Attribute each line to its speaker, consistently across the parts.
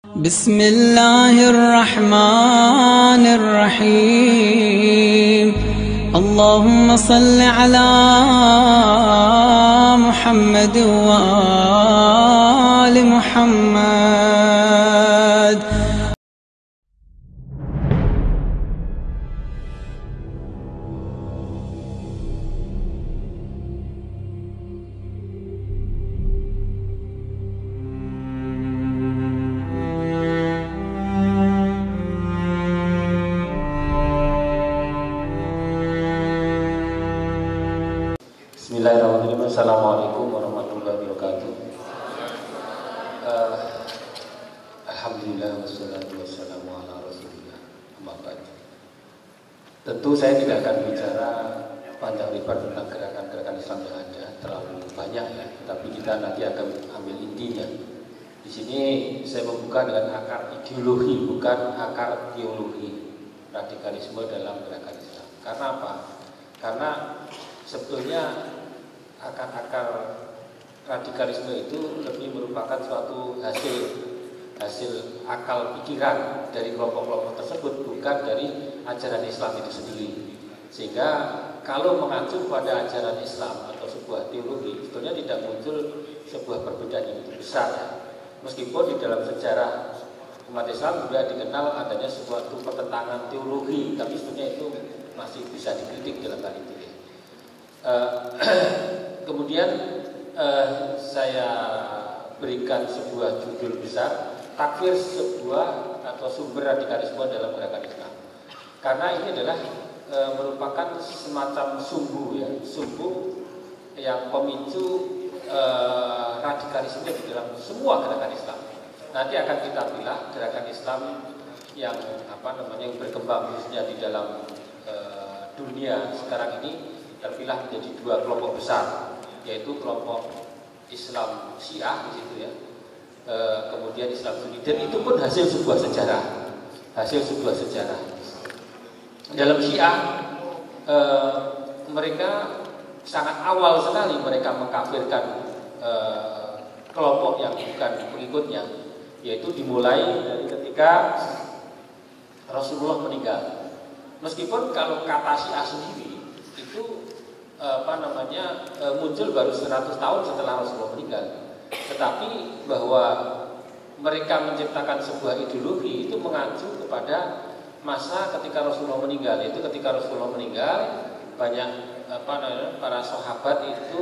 Speaker 1: بسم الله الرحمن الرحيم اللهم صل على محمد وآل محمد.
Speaker 2: Bismillahirrahmanirrahim. Assalamualaikum warahmatullahi wabarakatuh. Alhamdulillah wassalatu wassalamu ala rasulillah. Amma ba'd. Tentu saya tidak akan bicara panjang lebar tentang gerakan-gerakan Islam yang ada, terlalu banyak ya. Tapi kita nanti akan ambil intinya. Di sini saya membuka dengan akar ideologi, bukan akar teologi radikalisme dalam gerakan Islam. Karena apa? Karena sebetulnya akar-akar radikalisme itu lebih merupakan suatu hasil akal pikiran dari kelompok-kelompok tersebut, bukan dari ajaran Islam itu sendiri. Sehingga kalau mengacu pada ajaran Islam atau sebuah teologi, sebetulnya tidak muncul sebuah perbedaan yang begitu besar ya. Meskipun di dalam sejarah umat Islam juga dikenal adanya suatu pertentangan teologi, tapi sebetulnya itu masih bisa dikritik dalam hal itu ya. Kemudian saya berikan sebuah judul besar, takfir sebuah atau sumber radikalisme dalam gerakan Islam. Karena ini adalah merupakan semacam sumbu ya, sumbu yang pemicu radikalisme di dalam semua gerakan Islam. Nanti akan kita pilih gerakan Islam yang yang berkembang khususnya di dalam dunia sekarang ini terpilah menjadi dua kelompok besar, yaitu kelompok Islam Syiah di situ ya, kemudian Islam Sunni, dan itu pun hasil sebuah sejarah. Dalam Syiah mereka sangat awal sekali mereka mengkafirkan kelompok yang bukan pengikutnya, yaitu dimulai dari ketika Rasulullah meninggal. Meskipun kalau kata Syiah sendiri itu muncul baru 100 tahun setelah Rasulullah meninggal. Tetapi bahwa mereka menciptakan sebuah ideologi itu mengacu kepada masa ketika Rasulullah meninggal. Itu ketika Rasulullah meninggal, banyak para sahabat itu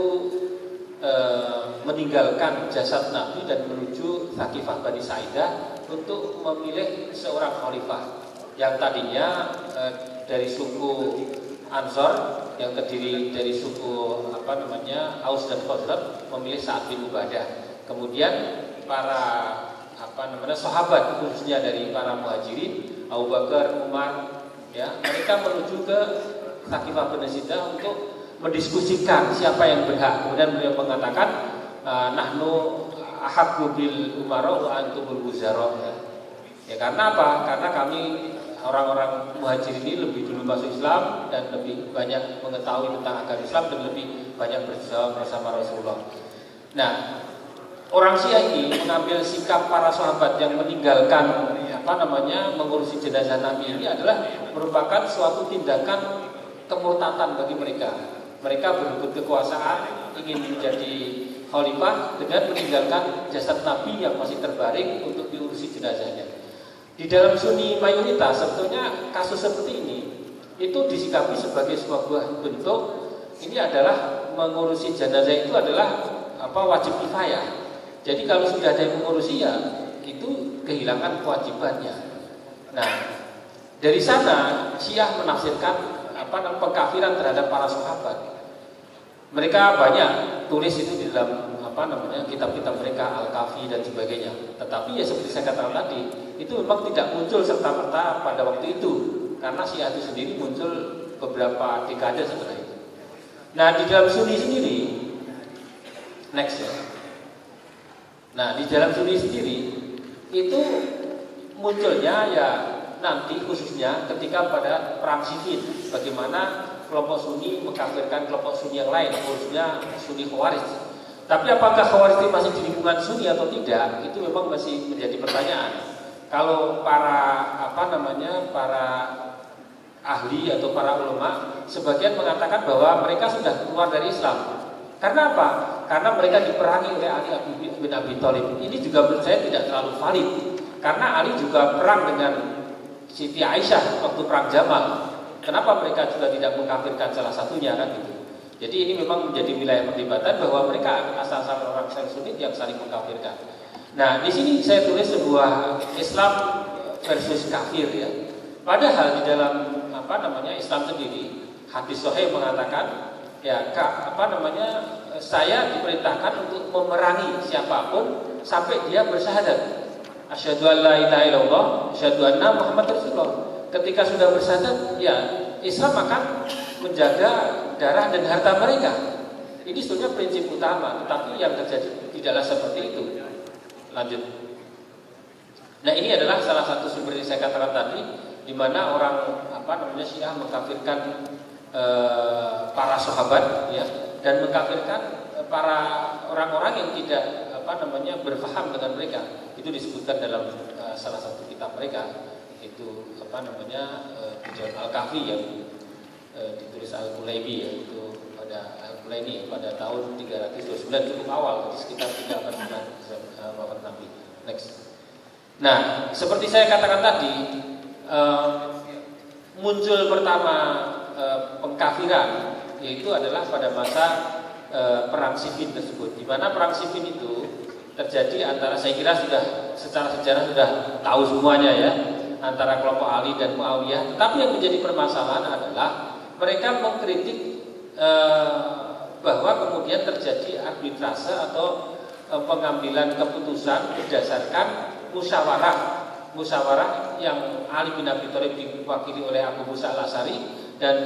Speaker 2: meninggalkan jasad Nabi dan menuju Thaqifah Bani Sa'idah untuk memilih seorang khalifah yang tadinya dari suku Ansor yang terdiri dari suku Aus dan Khazraj memilih Sa'ad bin Ubadah. Kemudian para sahabat khususnya dari para muhajirin, Abu Bakar, Umar ya, mereka menuju ke Thaqifah Bani Sa'idah untuk mendiskusikan siapa yang berhak. Kemudian beliau mengatakan nahnu ahaqqu bil umara wa antumul wuzara ya. Karena apa? Karena kami orang-orang muhajir ini lebih dulu masuk Islam dan lebih banyak mengetahui tentang agama Islam dan lebih banyak berjuang bersama Rasulullah. Nah, orang Syiah ini mengambil sikap para sahabat yang meninggalkan mengurusi jenazah Nabi ini adalah merupakan suatu tindakan kemurtatan bagi mereka. Mereka berebut kekuasaan, ingin menjadi khalifah dengan meninggalkan jasad Nabi yang masih terbaring untuk diurusi jenazahnya. Di dalam Sunni mayoritas sebetulnya kasus seperti ini itu disikapi sebagai sebuah bentuk, ini adalah mengurusi jenazah itu adalah wajib kifayah. Jadi kalau sudah ada yang mengurusi ya itu kehilangan kewajibannya. Nah, dari sana Syiah menafsirkan pengkafiran terhadap para sahabat. Mereka banyak tulis itu di dalam kitab-kitab mereka, Al-Kafi dan sebagainya. Tetapi ya seperti saya katakan tadi, itu memang tidak muncul serta-merta pada waktu itu, karena Syiah itu sendiri muncul beberapa dekade setelah itu. Nah, di dalam Sunni sendiri, next ya. Nah, di dalam Sunni sendiri itu munculnya ya nanti khususnya ketika pada perang Siffin, bagaimana kelompok Sunni mengkafirkan kelompok Sunni yang lain, khususnya Sunni Khawarij. Tapi apakah Khawarij masih di lingkungan Sunni atau tidak, itu memang masih menjadi pertanyaan. Kalau para para ahli atau para ulama sebagian mengatakan bahwa mereka sudah keluar dari Islam. Karena apa? Karena mereka diperangi oleh Ali bin Abi Thalib. Ini juga menurut saya tidak terlalu valid. Karena Ali juga perang dengan Siti Aisyah waktu perang Jamal. Kenapa mereka juga tidak mengkafirkan salah satunya kan gitu? Jadi ini memang menjadi wilayah perdebatan bahwa mereka asal-asal orang Sunni yang saling mengkafirkan. Nah, di sini saya tulis sebuah Islam versus kafir ya. Padahal di dalam Islam sendiri, hadis sahih mengatakan ya saya diperintahkan untuk memerangi siapapun sampai dia bersyahadat. Asyhadu an la ilaha illallah, asyhadu anna Muhammad Rasulullah. Ketika sudah bersyahadat, ya Islam akan menjaga darah dan harta mereka. Ini sebetulnya prinsip utama, tetapi yang terjadi tidaklah seperti itu. Lanjut. Nah, ini adalah salah satu sumber yang saya katakan tadi, di mana orang Syiah mengkafirkan para sahabat, ya, dan mengkafirkan para orang-orang yang tidak berfaham dengan mereka. Itu disebutkan dalam salah satu kitab mereka, itu Tujuan Al-Kahfi yang ditulis Al-Kulaibi, ya, itu pada Al-Kulaini pada tahun 329, cukup awal, jadi sekitar 3 abad wafat Nabi. Next. Nah, seperti saya katakan tadi, muncul pertama pengkafiran yaitu adalah pada masa perang Siffin tersebut, di mana perang Siffin itu terjadi antara, saya kira sudah secara sejarah sudah tahu semuanya ya, antara kelompok Ali dan Muawiyah. Tetapi yang menjadi permasalahan adalah mereka mengkritik bahwa kemudian terjadi arbitrase atau pengambilan keputusan berdasarkan musyawarah yang Ali bin Abi Thalib diwakili oleh Abu Musa Al-Asy'ari dan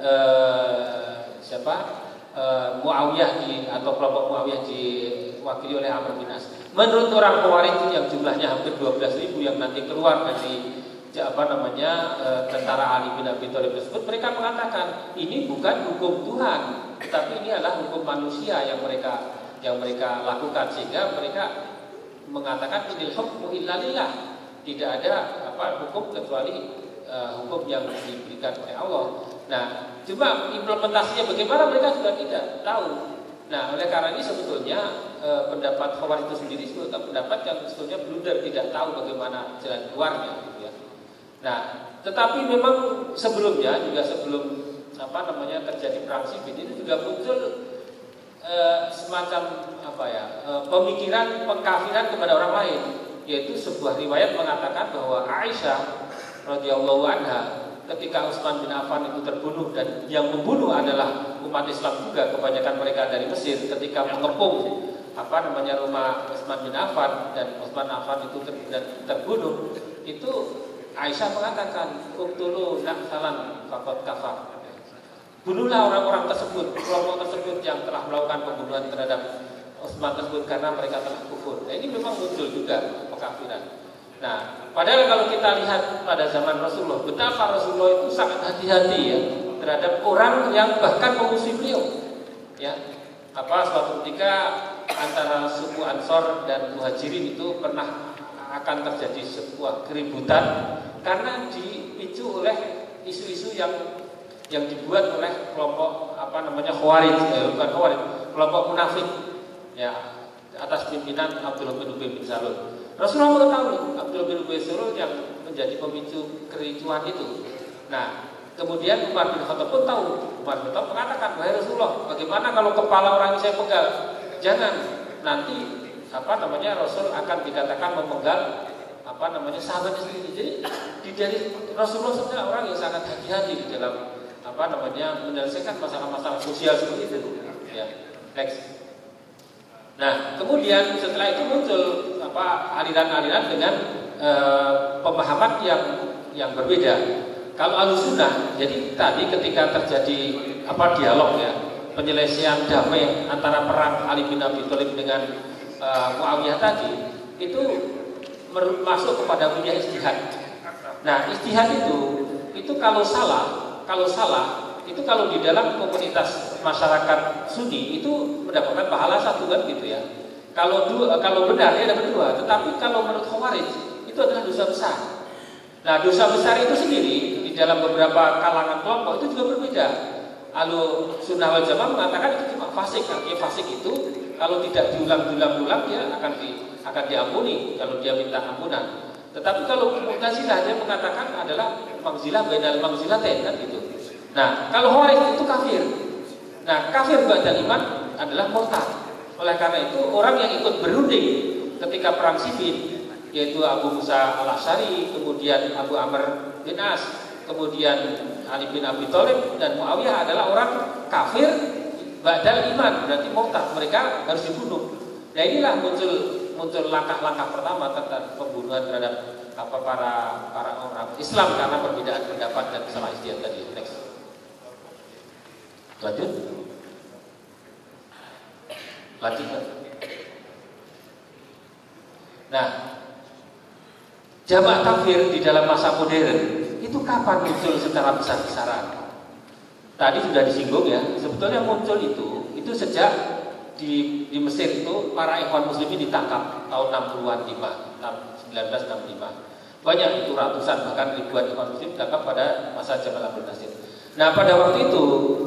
Speaker 2: Muawiyah atau kelompok Muawiyah diwakili oleh Amr bin As. Menurut orang Khawarij yang jumlahnya hampir 12.000 yang nanti keluar dari tentara Ali bin Abi Thalib tersebut, mereka mengatakan ini bukan hukum Tuhan, tetapi ini adalah hukum manusia yang mereka lakukan, sehingga mereka mengatakan inil hukmu illa lillah, tidak ada hukum kecuali hukum yang diberikan oleh Allah. Nah, cuma implementasinya bagaimana mereka juga tidak tahu. Nah, oleh karena ini sebetulnya pendapat Khawarij itu sendiri sebetulnya pendapat yang sebetulnya blunder, tidak tahu bagaimana jalan keluarnya, gitu ya. Nah, tetapi memang sebelumnya juga sebelum terjadi perang Siffin itu juga muncul semacam pemikiran pengkafiran kepada orang lain, yaitu sebuah riwayat mengatakan bahwa Aisyah radhiyallahu anha ketika Utsman bin Affan itu terbunuh, dan yang membunuh adalah umat Islam juga, kebanyakan mereka dari Mesir, ketika mengepung rumah Utsman bin Affan dan Utsman bin Affan itu terbunuh, itu Aisyah mengatakan uqtulu naqsalan faqad kafar. Bunuhlah orang-orang tersebut, kelompok tersebut yang telah melakukan pembunuhan terhadap Utsman tersebut, karena mereka telah kufur. Nah, ini memang muncul juga pengkafiran. Nah, padahal kalau kita lihat pada zaman Rasulullah, betapa Rasulullah itu sangat hati-hati ya terhadap orang yang bahkan memusuhi beliau. Ya, suatu ketika antara suku Ansor dan Muhajirin itu pernah akan terjadi sebuah keributan karena dipicu oleh isu-isu yang dibuat oleh kelompok Khawarij, bukan Khawarij, kelompok munafik ya, atas pimpinan Abdullah bin Ubay bin Salul. Rasulullah mengetahui Abdullah bin Ubay bin Salul yang menjadi pemicu kericuhan itu. Nah, kemudian Umar bin Khattab pun tahu. Umar bin Khattab mengatakan, "Wahai Rasulullah, bagaimana kalau kepala orang ini saya penggal? Jangan, nanti Rasul akan dikatakan memenggal sahabatnya sendiri." Jadi dari Rasulullah sebenarnya orang yang sangat hati-hati di dalam menyelesaikan masalah-masalah sosial seperti itu. Ya, next. Nah, kemudian setelah itu muncul aliran-aliran dengan pemahaman yang berbeda. Kalau Ahlussunnah, jadi tadi ketika terjadi dialog ya, penyelesaian damai antara perang Ali bin Abi Thalib dengan Muawiyah tadi, itu masuk kepada wilayah ijtihad. Nah, ijtihad itu kalau salah itu kalau di dalam komunitas masyarakat Sunni itu mendapatkan pahala 1 kan gitu ya. Kalau benar ya dapat 2. Tetapi kalau menurut Khawarij itu adalah dosa besar. Nah, dosa besar itu sendiri di dalam beberapa kalangan kelompok itu juga berbeda. Ahlu sunnah wal jamaah mengatakan itu cuma fasik. Artinya fasik itu kalau tidak diulang-ulang dia akan diampuni kalau dia minta ampunan. Tetapi kalau Mu'tazilah dia mengatakan adalah mangzilah bainal mangzilatain kan gitu. Nah, kalau Khawarij itu kafir. Nah, kafir ba'dal iman adalah murtad. Oleh karena itu orang yang ikut berunding ketika perang Siffin, yaitu Abu Musa al-Asy'ari, kemudian Abu Amr bin As, kemudian Ali bin Abi Thalib dan Muawiyah adalah orang kafir ba'dal iman, berarti murtad, mereka harus dibunuh. Nah, inilah muncul langkah-langkah pertama tentang pembunuhan terhadap para orang Islam karena perbedaan pendapat dan salah ijtihad tadi. Next. Lanjut. Nah, jamak takfir di dalam masa modern itu kapan muncul secara besar-besaran? Tadi sudah disinggung ya, sebetulnya muncul itu sejak di Mesir itu para ikhwan muslimin ditangkap tahun 60-an 1965. Banyak itu ratusan bahkan ribuan ikhwan muslim ditangkap pada masa Jamal Abdul Nasir. Nah, pada waktu itu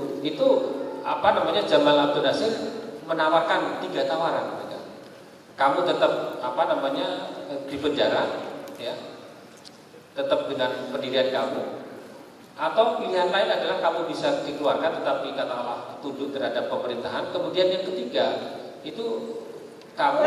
Speaker 2: Jamal Abdul Nasir menawarkan 3 tawaran mereka. Kamu tetap di penjara ya. Tetap dengan pendirian kamu, atau pilihan lain adalah kamu bisa dikeluarkan tetapi katakanlah tunduk terhadap pemerintahan. Kemudian yang ketiga itu kamu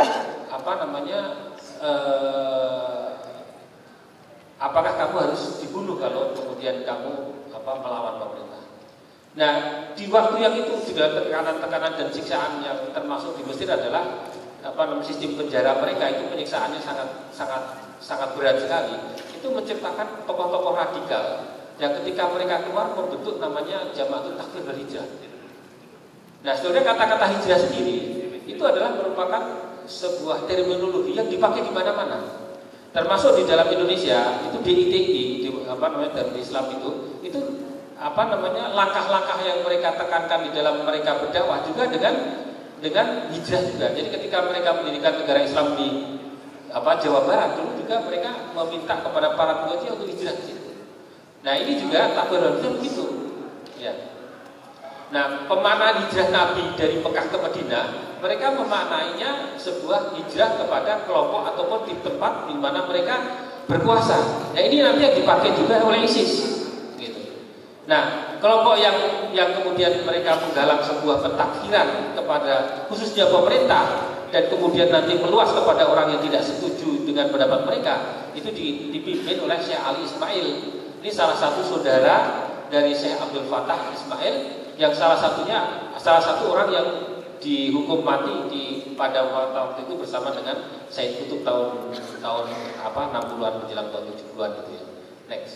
Speaker 2: apakah kamu harus dibunuh kalau kemudian kamu melawan pemerintah. Nah, di waktu yang itu juga tekanan-tekanan dan siksaan yang termasuk di Mesir adalah sistem penjara mereka itu penyiksaannya sangat berat sekali. Itu menciptakan tokoh-tokoh radikal yang ketika mereka keluar membentuk namanya Jamaatul Takfir wal Hijrah. Nah, sebenarnya kata-kata hijrah sendiri itu adalah merupakan sebuah terminologi yang dipakai di mana-mana. Termasuk di dalam Indonesia itu DITI dalam Islam itu langkah-langkah yang mereka tekankan di dalam mereka berdakwah juga dengan hijrah juga. Jadi ketika mereka mendirikan negara Islam di Jawa Barat dulu juga mereka meminta kepada para pengikutnya untuk hijrah ke situ. Nah, ini juga takfir begitu. Ya. Nah, pemaknaan hijrah Nabi dari Mekah ke Madinah, mereka memaknainya sebuah hijrah kepada kelompok ataupun di tempat di mana mereka berkuasa. Nah, ini nanti yang dipakai juga oleh ISIS. Gitu. Nah, kelompok yang kemudian mereka menggalang sebuah pentakfiran kepada khususnya pemerintah dan kemudian nanti meluas kepada orang yang tidak setuju dengan pendapat mereka, itu dipimpin oleh Syekh Ali Ismail. Ini salah satu saudara dari Syekh Abdul Fattah Ismail yang salah satu orang yang dihukum mati pada waktu itu bersama dengan Said Qutb tahun 60-an menjelang tahun 70-an gitu ya. Next.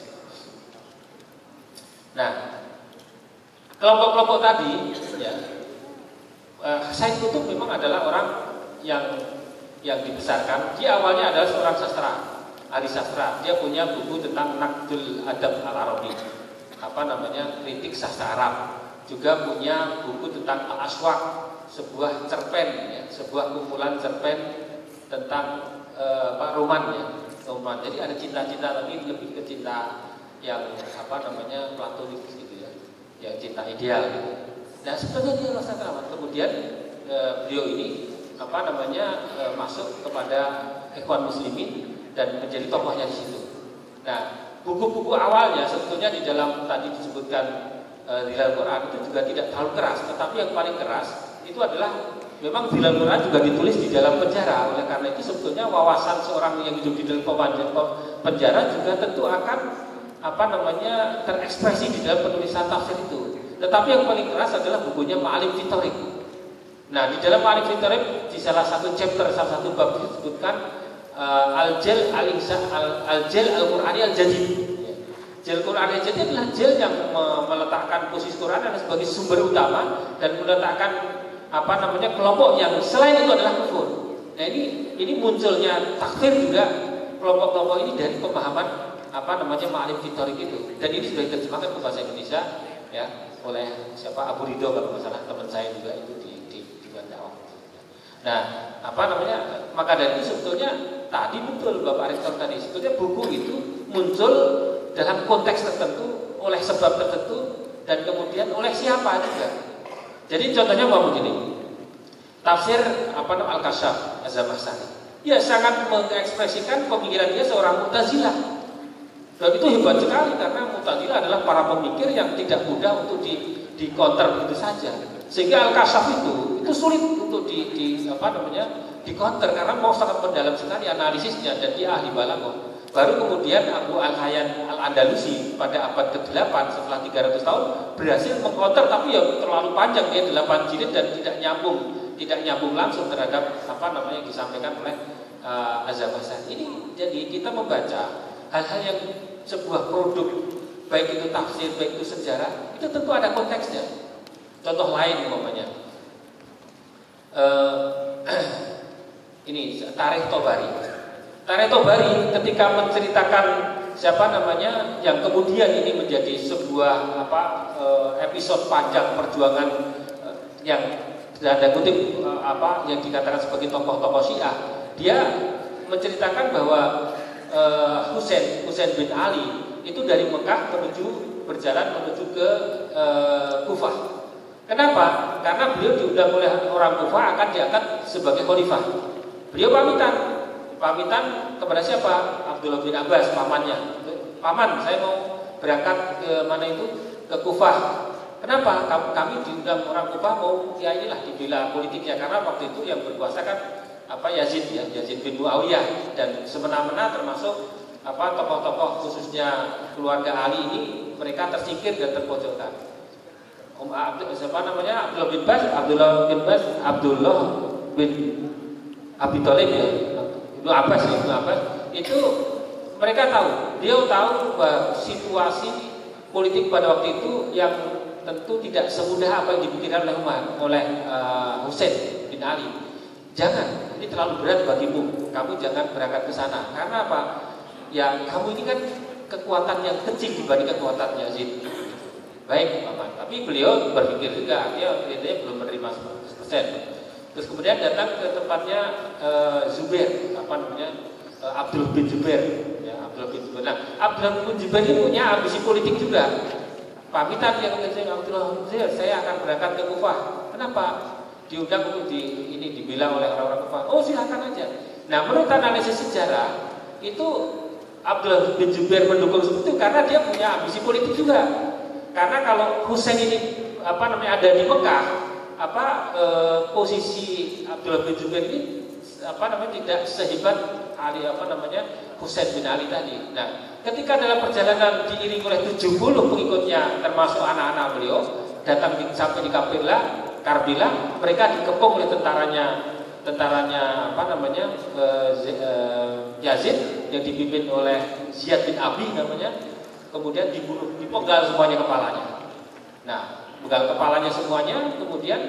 Speaker 2: Nah, kelompok-kelompok tadi ya, Said Qutb memang adalah orang yang dibesarkan. Dia awalnya adalah seorang sastra, ahli sastra. Dia punya buku tentang Naqdul Adab Al-Arabi, kritik sastra Arab. Juga punya buku tentang Al-Aswaq, sebuah cerpen ya, sebuah kumpulan cerpen tentang roman ya, roman. Jadi ada cinta-cinta tapi lebih ke cinta yang platonik gitu ya, yang cinta ideal gitu. Nah, sebetulnya dia adalah sastrawan. Kemudian beliau ini masuk kepada ikhwan muslimin dan menjadi tokohnya di situ. Nah, buku-buku awalnya sebetulnya di dalam tadi disebutkan Dhilal Quran itu juga tidak terlalu keras, tetapi yang paling keras itu adalah memang Dhilal Quran juga ditulis di dalam penjara. Oleh karena itu sebetulnya wawasan seorang yang hidup di dalam penjara juga tentu akan terekspresi di dalam penulisan tafsir itu. Tetapi yang paling keras adalah bukunya Ma'alim fi Thariq. Nah, di dalam Ma'alim fi Thariq di salah satu chapter, salah satu bab disebutkan Al-Jal Al-Qur'ani Al-Jadid. Jal Qur'ani Al-Jadid adalah jal yang meletakkan posisi Quran sebagai sumber utama dan meletakkan kelompok yang selain itu adalah kufur. Nah, ini munculnya takfir juga kelompok-kelompok ini dari pemahaman Ma'alim fi Thariq itu. Dan ini sudah diterjemahkan ke bahasa Indonesia ya oleh Abu Ridho kalau nggak salah, teman saya juga itu di Dakwah. Nah, maka dari itu sebetulnya tadi betul Bapak Rektor tadi, sebetulnya buku itu muncul dalam konteks tertentu, oleh sebab tertentu, dan kemudian oleh siapa juga. Jadi contohnya mau begini, tafsir Al-Kasyaf Az-Zamakhsyari, ya sangat mengekspresikan pemikiran dia seorang Mu'tazilah. Dan itu hebat sekali karena Mu'tazilah adalah para pemikir yang tidak mudah untuk di counter begitu saja. Sehingga Al-Kasyaf itu sulit untuk di counter karena mau sangat mendalam sekali analisisnya dan dia ahli balaghah. Baru kemudian Abu Al-Hayyan Al-Andalusi pada abad ke-8 setelah 300 tahun berhasil mengcounter, tapi ya terlalu panjang, dia 8 jilid dan tidak nyambung langsung terhadap yang disampaikan oleh Az-Zamakhsyari. Ini jadi kita membaca hal-hal yang sebuah produk, baik itu tafsir, baik itu sejarah, itu tentu ada konteksnya. Contoh lain umpamanya, ini Tarikh Tabari. Tarikh Tabari ketika menceritakan yang kemudian ini menjadi sebuah episode panjang perjuangan yang tanda kutip yang dikatakan sebagai tokoh-tokoh Syiah, dia menceritakan bahwa Husain bin Ali itu dari Mekah berjalan menuju ke Kufah. Kenapa? Karena beliau diundang oleh orang Kufah akan diangkat sebagai khalifah. Beliau pamitan kepada siapa? Abdullah bin Abbas, pamannya. Paman, saya mau berangkat ke mana itu? Ke Kufah. Kenapa? Kami diundang orang Kufah mau inilah dibela politiknya, karena waktu itu yang berkuasa kan Yazid bin Muawiyah, dan semena-mena termasuk tokoh-tokoh khususnya keluarga Ali ini mereka tersingkir dan terpojokkan. Abdullah bin Abi Thalib ya. Ibnu Abbas itu mereka tahu, dia tahu bahwa situasi politik pada waktu itu yang tentu tidak semudah apa yang dipikirkan oleh Husain bin Ali. Jangan, ini terlalu berat bagimu, kamu jangan berangkat ke sana. Karena apa? Ya kamu ini kan kekuatan yang kecil dibanding kekuatan Yazid. Baik, Paman. Tapi beliau berpikir juga, dia belum menerima 100%. Terus kemudian datang ke tempatnya Zubair, Abdul bin Zubair. Ya, Abdul bin Zubair. Nah, Abdul bin Zubair ini punya ambisi politik juga. Pamitan yang Abdullah bin Zubair, saya akan berangkat ke Kufah. Kenapa? Diundang untuk dibilang oleh orang-orang Kufah. Oh, silakan aja. Nah, menurut analisis sejarah itu Abdullah bin Zubair mendukung seperti itu karena dia punya ambisi politik juga. Karena kalau Husain ini ada di Mekah, posisi Abdullah bin Zubair ini tidak sehebat Ali Husain bin Ali tadi. Nah, ketika dalam perjalanan diiringi oleh 70 pengikutnya termasuk anak-anak beliau datang sampai di Karbila, mereka dikepung oleh tentaranya Yazid yang dipimpin oleh Ziyad bin Abi kemudian dibunuh, dipenggal semuanya kepalanya. Nah, penggal kepalanya semuanya, kemudian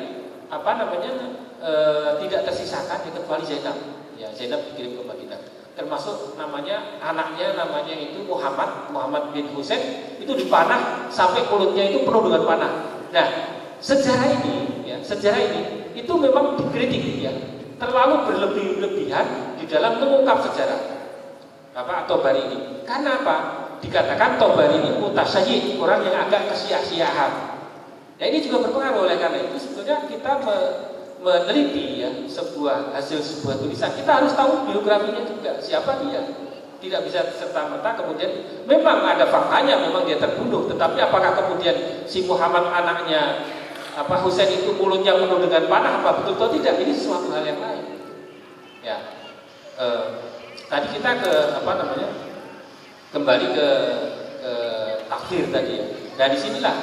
Speaker 2: tidak tersisakan kecuali Zainab. Ya, Zainab dikirim ke Madinah. Termasuk anaknya itu Muhammad bin Husain itu dipanah sampai mulutnya itu penuh dengan panah. Nah, sejarah ini itu memang dikritik ya, terlalu berlebihan di dalam mengungkap sejarah Tabari ini. Karena apa? Dikatakan Tabari ini mutasyahid, orang yang agak kesia-siaan. Nah, ini juga berpengaruh. Oleh karena itu sebetulnya kita meneliti ya hasil sebuah tulisan, kita harus tahu biografinya juga, siapa dia. Tidak bisa serta-merta kemudian memang ada faktanya, memang dia terbunuh, tetapi apakah kemudian si Muhammad anaknya Husain itu mulutnya penuh dengan panah, apa betul atau tidak? Ini sesuatu hal yang lain. Ya, tadi kita kembali ke takfir tadi ya. Nah, disinilah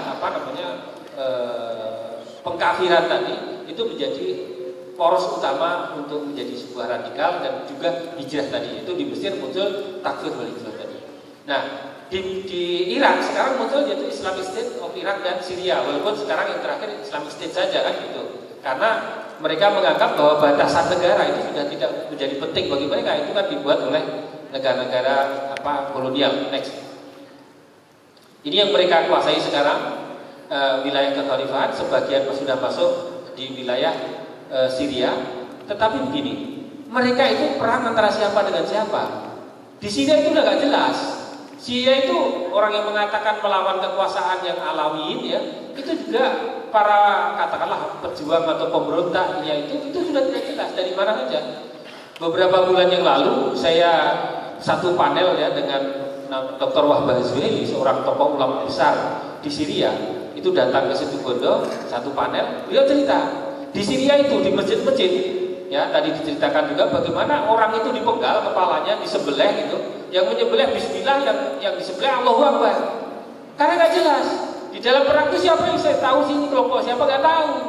Speaker 2: pengkafiran tadi itu menjadi poros utama untuk menjadi sebuah radikal, dan juga hijrah tadi. Itu di Mesir muncul takfir wal hijrah tadi. Nah, di Irak sekarang muncul yaitu Islamic State of Irak dan Syria, walaupun sekarang yang terakhir Islamic State saja kan gitu. Karena mereka menganggap bahwa batasan negara itu sudah tidak menjadi penting bagi mereka, itu kan dibuat oleh negara-negara kolonial. Next. Ini yang mereka kuasai sekarang, wilayah kekhalifahan, sebagian sudah masuk di wilayah Syria. Tetapi begini, mereka itu perang antara siapa dengan siapa. Di Syria itu udah gak jelas. Syria itu orang yang mengatakan melawan kekuasaan yang Alawiyin ya, itu juga para katakanlah pejuang atau pemberontak ya itu sudah tidak jelas dari mana saja. Beberapa bulan yang lalu saya satu panel ya dengan Dr. Wahbah Zuhaili, seorang tokoh ulama besar di Syria, itu datang ke Situbondo satu panel. Beliau cerita di Syria itu di masjid-masjid ya, tadi diceritakan juga bagaimana orang itu dipenggal kepalanya, disembelih gitu, yang menyembelih bismillah, yang disembelih Allahu Akbar. Karena nggak jelas di dalam perang itu siapa yang saya tahu sini kelompok siapa, nggak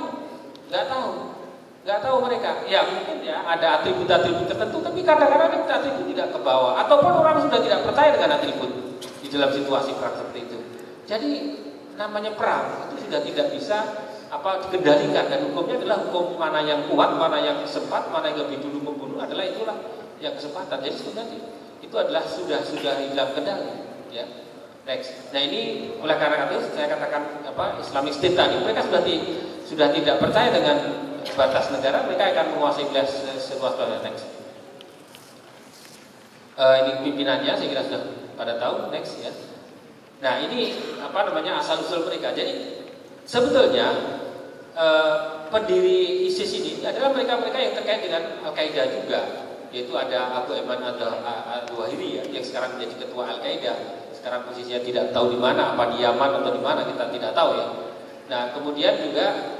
Speaker 2: tahu mereka. Ya mungkin ya ada atribut-atribut tertentu, tapi kadang-kadang atribut tidak ke bawah, ataupun orang sudah tidak percaya dengan atribut di dalam situasi perang seperti itu. Jadi namanya perang itu sudah tidak bisa dikendalikan, dan hukumnya adalah hukum mana yang kuat, mana yang sempat, mana yang lebih dulu membunuh, adalah itulah yang kesempatan. Jadi sebenarnya itu adalah sudah hilang kendali ya. Next. Nah ini oleh karena itu saya katakan Islamic State tadi mereka sudah tidak percaya dengan batas negara, mereka akan menguasai wilayah seluas luasnya. Next. Ini pimpinannya saya kira sudah pada tahu. Next ya. Nah ini asal usul mereka. Jadi sebetulnya pendiri ISIS ini adalah mereka-mereka yang terkait dengan Al-Qaeda juga, yaitu ada Abu Ayman al-Zawahiri ya, yang sekarang menjadi ketua Al-Qaeda. Sekarang posisinya tidak tahu di mana, apa di Yaman atau di mana, kita tidak tahu ya. Nah kemudian juga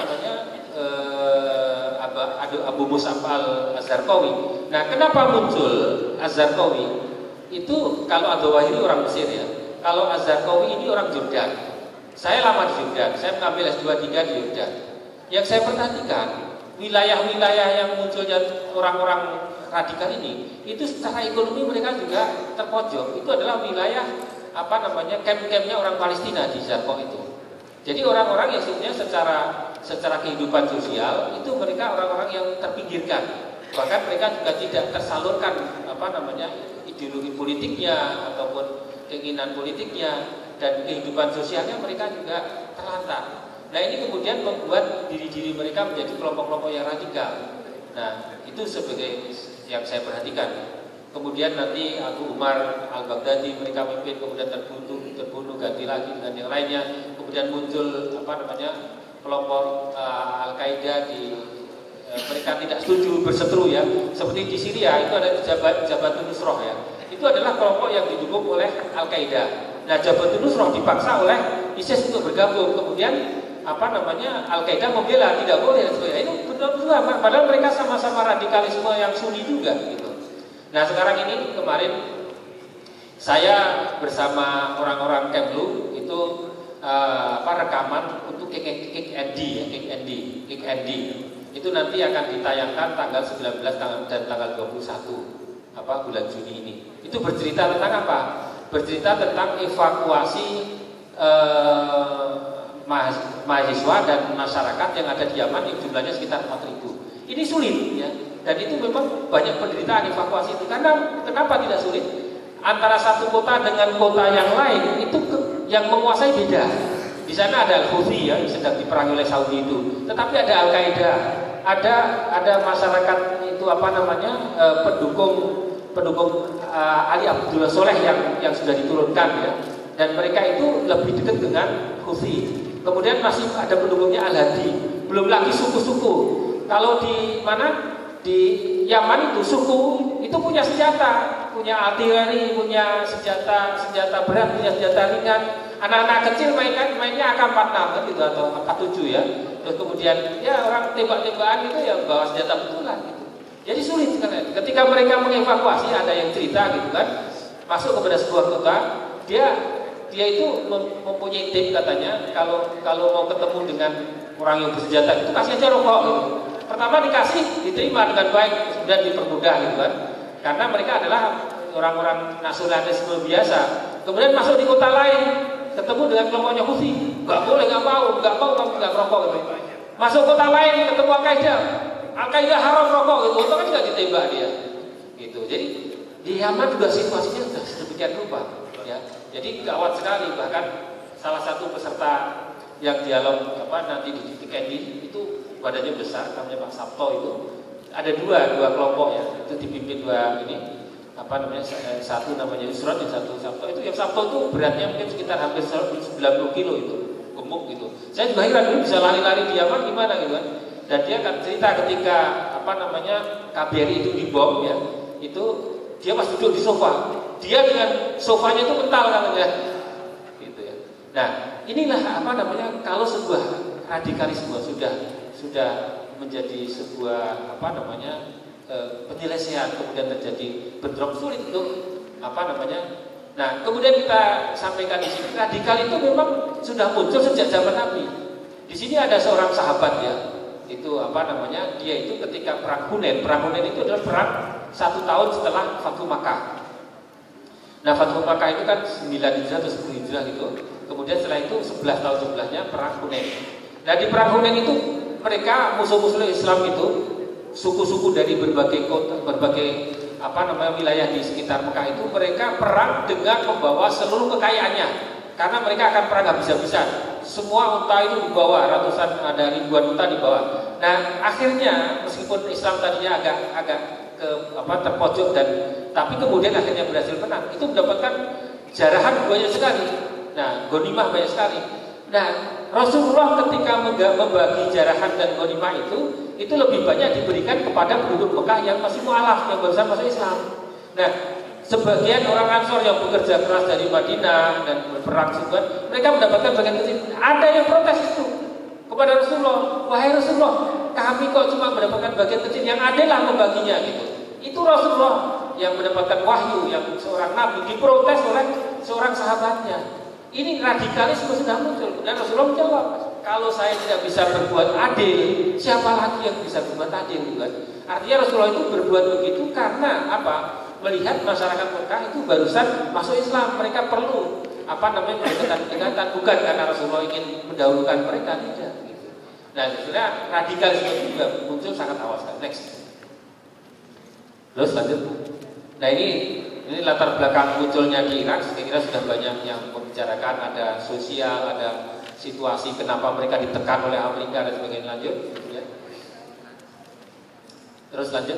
Speaker 2: Abu Mus'ab al-Zarqawi. Nah kenapa muncul Az-Zarqawi? Itu kalau Az-Zawahiri orang Mesir ya, kalau Az-Zarqawi ini orang Jordan. Saya lama di Jordan, saya mengambil S2 3 di Jordan. Yang saya perhatikan, wilayah-wilayah yang munculnya orang-orang radikal ini, itu secara ekonomi mereka juga terpojok. Itu adalah wilayah camp-campnya orang Palestina di Zarqawi itu. Jadi orang-orang yang sebenarnya secara kehidupan sosial itu mereka orang-orang yang terpinggirkan. Bahkan mereka juga tidak tersalurkan ideologi politiknya ataupun keinginan politiknya, dan kehidupan sosialnya mereka juga terlantar. Nah ini kemudian membuat diri-diri mereka menjadi kelompok-kelompok yang radikal. Nah itu sebagai yang saya perhatikan. Kemudian nanti Abu Umar al-Baghdadi mereka memimpin, kemudian terbunuh ganti lagi dengan yang lainnya. Kemudian muncul kelompok Al-Qaeda mereka tidak setuju, berseteru ya. Seperti di Syria itu ada Jabhatun Nusrah ya. Itu adalah kelompok yang didukung oleh Al-Qaeda. Nah Jabhatun Nusrah dipaksa oleh ISIS untuk bergabung. Kemudian Al-Qaeda membela, tidak boleh. Ini betul-betul padahal mereka sama-sama radikalisme yang Sunni juga gitu. Nah sekarang ini kemarin saya bersama orang-orang Kemlu itu rekaman untuk Kick ND. Itu nanti akan ditayangkan tanggal 19 dan tanggal 21 bulan Juni ini. Itu bercerita tentang apa? Bercerita tentang evakuasi mahasiswa dan masyarakat yang ada di Yaman yang jumlahnya sekitar 4.000. Ini sulit ya, dan itu memang banyak penderitaan evakuasi itu. Karena kenapa tidak sulit? Antara satu kota dengan kota yang lain itu yang menguasai beda. Di sana ada Al-Houthi ya, yang sedang diperangi oleh Saudi itu. Tetapi ada Al-Qaeda, ada masyarakat itu pendukung Ali Abdullah Soleh yang sudah diturunkan ya, dan mereka itu lebih dekat dengan Houthi. Kemudian masih ada pendukungnya Al-Hadi, belum lagi suku-suku. Kalau di Yaman itu suku itu punya senjata, punya artileri, punya senjata berat, punya senjata ringan. Anak-anak kecil mainnya AK-47 kan gitu, atau AK-7 ya. Terus kemudian ya orang tembak-tembakan itu ya bawa senjata betulan gitu. Jadi sulit karena ketika mereka mengevakuasi, ada yang cerita gitu kan, masuk kepada sebuah kota, dia itu mempunyai tip katanya, kalau mau ketemu dengan orang yang bersenjata itu kasih aja rokok gitu. Pertama dikasih, diterima dengan baik, kemudian dipermudah gitu kan. Karena mereka adalah orang-orang nasionalisme biasa. Kemudian masuk di kota lain, ketemu dengan kelompoknya Houthi, nggak boleh, nggak mau kamu nggak merokok gitu. Masuk kota lain, ketemu Al-Qaeda haram rokok gitu, itu kan juga ditembak dia. Gitu. Jadi di Yaman juga situasinya sudah sedemikian rupa. Ya, jadi gawat sekali. Bahkan salah satu peserta yang dialog nanti di Kick ND itu badannya besar, namanya Pak Sabto itu, ada dua kelompok ya, itu dipimpin dua ini apa namanya, satu namanya Yusron, yang satu Sabto. Itu yang Sabto itu beratnya mungkin sekitar hampir 90 kilo itu, gemuk gitu. Saya juga heran dulu bisa lari-lari di Yaman gimana gitu kan. Dan dia kan cerita ketika apa namanya KBRI itu dibom ya, itu dia pas duduk di sofa, dia dengan sofanya itu mental katanya, gitu ya. Nah inilah apa namanya, kalau sebuah radikalisme sudah menjadi sebuah apa namanya penyelesaian, kemudian terjadi bentrok, sulit untuk apa namanya. Nah kemudian kita sampaikan di sini, radikal itu memang sudah muncul sejak zaman Nabi. Di sini ada seorang sahabat ya, itu apa namanya, dia itu ketika perang Hunain itu adalah perang 1 tahun setelah Fathu Makkah. Nah Fathu Makkah itu kan 9 Hijrah atau 10 Hijrah gitu. Kemudian setelah itu 11 tahun sebelahnya perang Hunain. Nah di perang Hunain itu mereka musuh-musuh Islam itu, suku-suku dari berbagai kota, berbagai apa namanya wilayah di sekitar Mekah itu, mereka perang dengan membawa seluruh kekayaannya, karena mereka akan perang habis-habisan. Semua unta itu dibawa, ratusan, ada ribuan unta dibawa. Nah akhirnya meskipun Islam tadinya agak ke apa terpojok tapi kemudian akhirnya berhasil menang. Itu mendapatkan jarahan banyak sekali. Nah ghanimah banyak sekali. Nah Rasulullah ketika membagi jarahan dan ghanimah itu lebih banyak diberikan kepada penduduk Mekah yang masih mu'alaf, yang barusan masuk Islam. Nah sebagian orang Ansor yang bekerja keras dari Madinah dan berperang juga, mereka mendapatkan bagian kecil. Ada yang protes itu kepada Rasulullah, wahai Rasulullah, kami kok cuma mendapatkan bagian kecil, yang adillah membaginya gitu. Itu Rasulullah yang mendapatkan wahyu, yang seorang nabi diprotes oleh seorang sahabatnya. Ini radikalisme sudah muncul. Dan Rasulullah menjawab, kalau saya tidak bisa berbuat adil, siapa lagi yang bisa berbuat adil, bukan? Artinya Rasulullah itu berbuat begitu karena apa? Melihat masyarakat Mekah itu barusan masuk Islam, mereka perlu apa namanya pendekatan, bukan karena Rasulullah ingin mendahulukan mereka, tidak. Gitu. Nah, sebenarnya radikalisme itu juga muncul sangat awal sekali. Next. Terus lanjut. Nah ini latar belakang munculnya di Irak. Saya kira sudah banyak yang membicarakan, ada sosial, ada situasi kenapa mereka ditekan oleh Amerika dan sebagainya. Lanjut. Ya. Terus lanjut.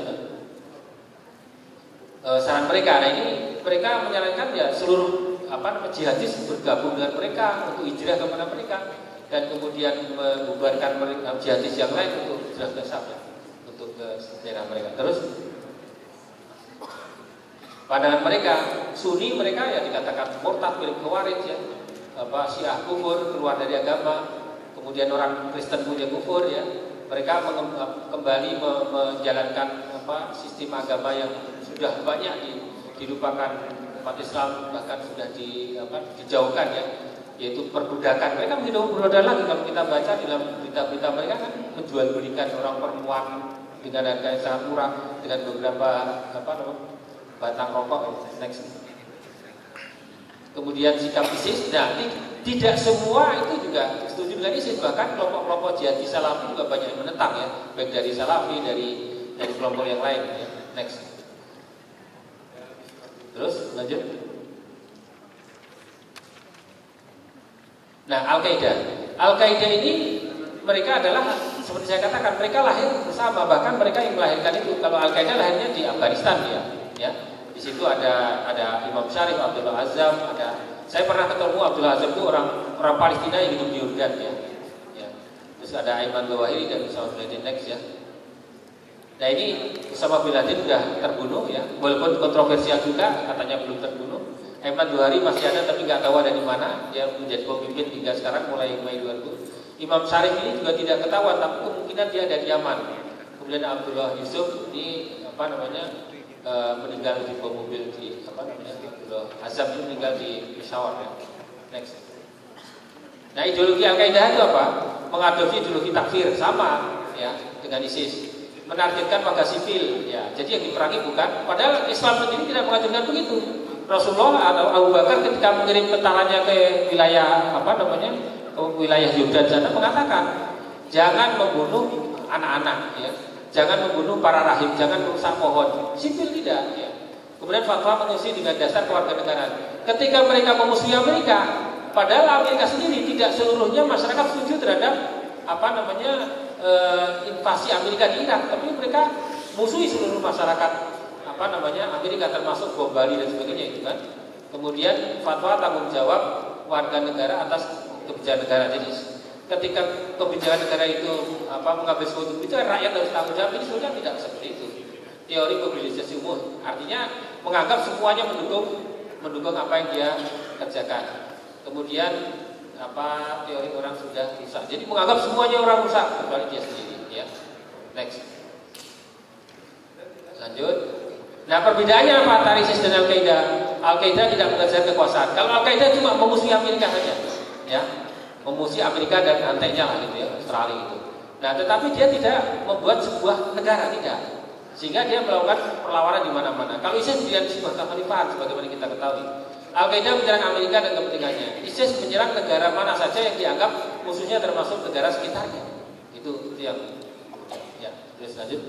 Speaker 2: Saran mereka, nah ini mereka menyarankan ya seluruh apa namanya jihadis bergabung dengan mereka untuk hijrah kepada mereka, dan kemudian membubarkan mereka jihadis yang lain untuk hijrah ke Syam ya, untuk ke daerah mereka. Terus pandangan mereka Sunni, mereka ya dikatakan murtad, mirip Khawarij ya, apa Syiah kufur, keluar dari agama. Kemudian orang Kristen punya kufur ya, mereka kembali menjalankan apa sistem agama yang sudah banyak dilupakan umat Islam, bahkan sudah dijauhkan ya, yaitu perbudakan. Mereka menjadi berbeda lagi. Kalau kita baca dalam berita-berita mereka kan menjual belikan orang perempuan dengan harga yang sangat murah, dengan beberapa apa namanya batang rokok. Next. Kemudian sikap ISIS, nah tidak semua itu juga setuju dengan ISIS, bahkan kelompok-kelompok jihadi Salafi juga banyak yang menentang ya, baik dari Salafi, dari kelompok yang lain ya. Next. Terus lanjut. Nah Al-Qaeda ini mereka adalah seperti saya katakan, mereka lahir bersama, bahkan mereka yang melahirkan itu. Kalau Al-Qaeda lahirnya di Afghanistan ya. Di situ ada Imam Syarif, Abdullah Azzam, saya pernah ketemu Abdullah Azzam itu orang Palestina yang hidup di Yordan ya. Terus ada Ayman Zawahiri dan Usama bin Laden. Next ya. Nah ini Usama bin Laden sudah terbunuh ya, walaupun kontroversial juga, katanya belum terbunuh. Ayman Zawahiri masih ada tapi nggak tahu ada di mana. Dia menjadi pemimpin hingga sekarang mulai Mei 2000. Imam Syarif ini juga tidak ketahuan, tapi kemungkinan dia ada di Yaman. Kemudian Abdullah Yusuf ini apa namanya meninggal di bom mobil di apa namanya Abdullah Azam ini meninggal di Peshawar ya. Next. Nah ideologi Al-Qaeda itu apa? Mengadopsi ideologi takfir sama ya dengan ISIS. Menargetkan warga sipil ya. Jadi yang diperangi bukan, padahal Islam sendiri tidak mengajarkan begitu. Rasulullah atau Abu Bakar ketika mengirim tentaranya ke wilayah apa namanya ke wilayah Yordan sana mengatakan jangan membunuh anak-anak ya, jangan membunuh para rahib, jangan merusak pohon, sipil tidak ya. Kemudian fatwa mengusir dengan dasar kewarganegaraan. Ketika mereka memusuhi Amerika, padahal Amerika sendiri tidak seluruhnya masyarakat setuju terhadap apa namanya invasi Amerika di Irak, tapi mereka musuhi seluruh masyarakat Amerika, termasuk bom Bali dan sebagainya itu kan. Kemudian fatwa tanggung jawab warga negara atas kebijakan negara. Jadi ketika kebijakan negara itu mengambil suatu kebijakan, rakyat harus tanggung jawab. Ini sebenarnya tidak seperti itu. Teori mobilisasi umum artinya menganggap semuanya mendukung apa yang dia kerjakan. Kemudian teori orang sudah rusak. Jadi menganggap semuanya orang rusak kecuali dia sendiri. Ya. Next. Lanjut. Nah, perbedaannya apa antara ISIS dan Al-Qaeda? Al-Qaeda tidak mengejar kekuasaan. Kalau Al-Qaeda cuma memusuhi Amerika saja, ya, memusuhi Amerika dan antainya lah gitu ya, Australia itu. Nah, tetapi dia tidak membuat sebuah negara, tidak. Sehingga dia melakukan perlawanan di mana-mana. Kalau ISIS mendirikan sebuah kekhalifahan, sebagaimana kita ketahui. Al-Qaeda menyerang Amerika dan kepentingannya. ISIS menyerang negara mana saja yang dianggap musuhnya termasuk negara sekitarnya. Itu yang ya, terus lanjut.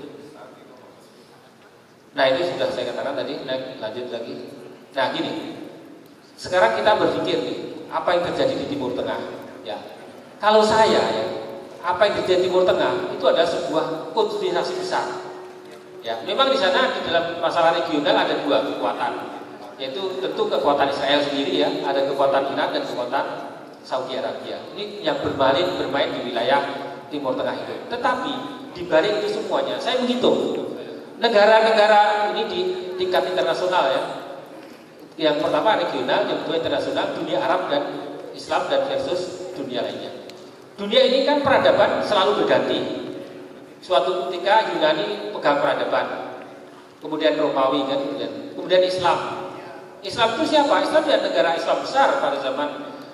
Speaker 2: Nah, itu sudah saya katakan tadi. Lanjut lagi. Nah, gini. Sekarang kita berpikir nih, apa yang terjadi di Timur Tengah? Ya. Kalau saya ya, apa yang terjadi di Timur Tengah itu adalah sebuah konspirasi besar. Ya, memang di sana di dalam masalah regional ada dua kekuatan, yaitu tentu kekuatan Israel sendiri ya, ada kekuatan Iran dan kekuatan Saudi Arabia. Ini yang bermain di wilayah Timur Tengah itu. Tetapi di balik itu semuanya, saya menghitung negara-negara ini di tingkat internasional ya. Yang pertama regional, yang kedua internasional, dunia Arab dan Islam dan versus dunia lainnya. Dunia ini kan peradaban selalu berganti. Suatu ketika Yunani pegang peradaban, kemudian Romawi kan, kemudian Islam. Islam itu siapa? Islam adalah negara Islam besar pada zaman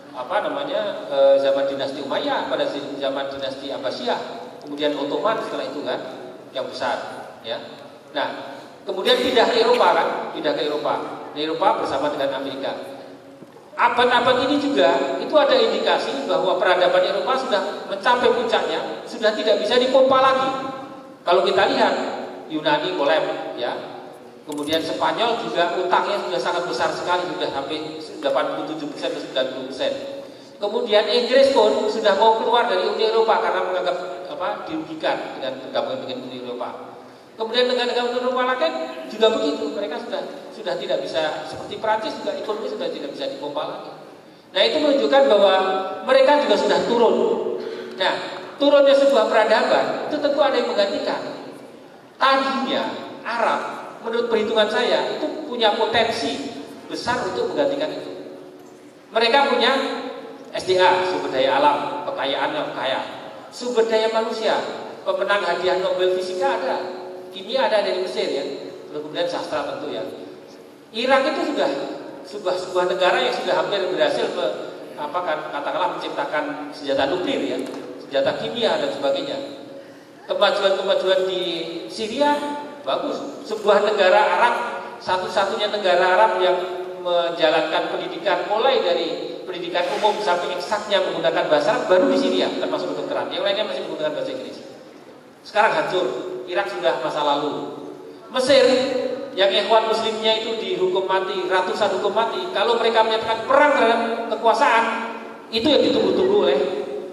Speaker 2: zaman dinasti Umayyah, pada zaman dinasti Abbasiyah, kemudian Ottoman setelah itu kan yang besar, ya. Nah, kemudian pindah ke Eropa kan, Di Eropa bersama dengan Amerika. Abad-abad ini juga itu ada indikasi bahwa peradaban Eropa sudah mencapai puncaknya, sudah tidak bisa dipompa lagi. Kalau kita lihat Yunani kolab, ya, kemudian Spanyol juga utangnya sudah sangat besar sekali, sudah hampir 87% atau 90%. Kemudian Inggris pun sudah mau keluar dari Uni Eropa karena menganggap dirugikan dengan bergabung dengan Uni Eropa. Kemudian negara-negara Eropa lain juga begitu, mereka sudah tidak bisa, seperti Prancis juga ekonomi sudah tidak bisa dipompa lagi. Nah, itu menunjukkan bahwa mereka juga sudah turun. Nah, turunnya sebuah peradaban itu tentu ada yang menggantikan. Tadinya Arab, menurut perhitungan saya, itu punya potensi besar untuk menggantikan itu. Mereka punya SDA, sumber daya alam, kekayaan yang kaya, sumber daya manusia, pemenang hadiah Nobel Fisika ada. Kimia ada dari Mesir ya, kemudian sastra tentu ya. Irak itu sudah sebuah negara yang sudah hampir berhasil katakanlah menciptakan senjata nuklir ya, senjata kimia dan sebagainya. Kemajuan di Syria bagus. Sebuah negara Arab, satu-satunya negara Arab yang menjalankan pendidikan mulai dari pendidikan umum sampai eksaknya menggunakan bahasa Arab baru di Syria, termasuk kedokteran. Yang lainnya masih menggunakan bahasa Inggris. Sekarang hancur. Irak sudah masa lalu. Mesir yang ikhwan muslimnya itu dihukum mati, ratusan hukum mati. Kalau mereka menyatakan perang terhadap kekuasaan, itu yang ditunggu-tunggu oleh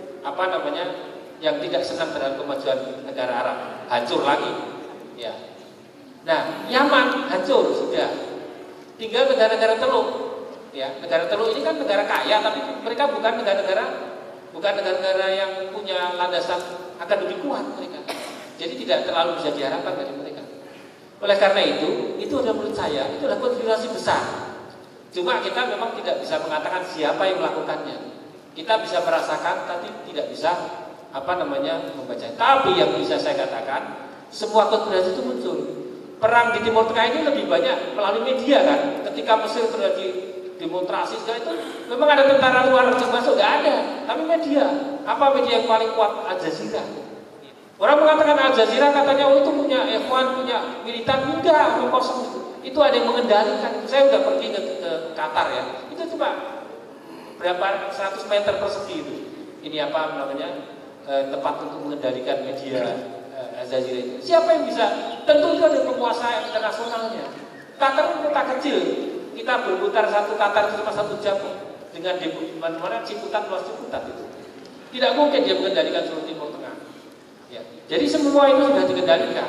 Speaker 2: yang tidak senang terhadap kemajuan negara Arab. Hancur lagi. Ya. Nah, Yaman hancur sudah. Tinggal negara-negara Teluk. Ya, negara Teluk ini kan negara kaya, tapi mereka bukan negara-negara yang punya landasan akademik kuat mereka. Jadi tidak terlalu bisa diharapkan dari mereka. Oleh karena itu adalah menurut saya itu adalah konspirasi besar. Cuma kita memang tidak bisa mengatakan siapa yang melakukannya. Kita bisa merasakan, tapi tidak bisa membaca. Tapi yang bisa saya katakan, semua konspirasi itu muncul. Perang di Timur Tengah ini lebih banyak melalui media kan. Ketika Mesir terjadi demonstrasi segala itu, memang ada tentara luar yang masuk, nggak ada. Tapi media, apa media yang paling kuat? Al Jazeera. Orang mengatakan Al Jazeera katanya itu punya ikhwan, punya militan, enggak, kosong. Itu ada yang mengendalikan. Saya udah pergi ke Qatar ya. Itu cuma berapa 100 meter persegi itu. Ini tempat untuk mengendalikan media Al Jazeera itu. Siapa yang bisa? Tentu itu ada penguasa internasionalnya. Qatar itu kota kecil. Kita berputar satu Qatar itu cuma 1 jam dengan mana Ciputat luas Ciputat itu. Tidak mungkin dia mengendalikan seluruh Timur Tengah. Ya. Jadi semua itu sudah dikendalikan.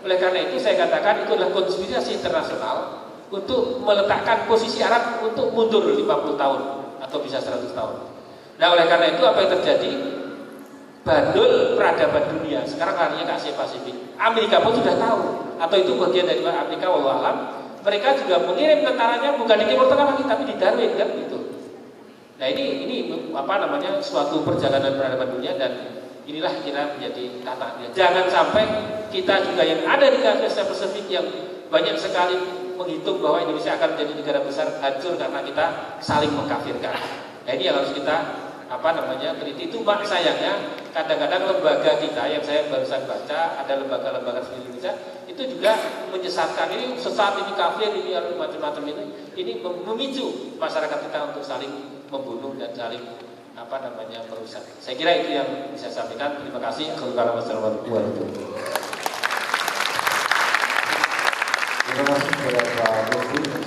Speaker 2: Oleh karena itu saya katakan itu adalah konspirasi internasional untuk meletakkan posisi Arab untuk mundur 50 tahun atau bisa 100 tahun. Nah oleh karena itu apa yang terjadi? Bandul peradaban dunia sekarang larinya ke Asia Pasifik. Amerika pun sudah tahu, atau itu bagian dari Amerika, wallahu alam. Mereka juga mengirim tentaranya bukan di Timur Tengah lagi, tapi di Darwin kan gitu. Nah ini apa namanya suatu perjalanan peradaban dunia, dan inilah kira menjadi tantangannya. Jangan sampai kita juga yang ada di Asia Pasifik yang banyak sekali menghitung bahwa Indonesia akan menjadi negara besar hancur karena kita saling mengkafirkan. Nah ini yang harus kita teliti. Itu mak sayangnya kadang-kadang lembaga kita yang saya barusan baca, ada lembaga-lembaga di Indonesia itu juga menyesatkan, ini sesat, ini kafir, ini macam-macam ini memicu masyarakat kita untuk saling membunuh dan saling merusak. Saya kira itu yang bisa saya sampaikan. Terima kasih. Assalamualaikum warahmatullahi wabarakatuh.
Speaker 3: Terima kasih kepada Pak Lutfi.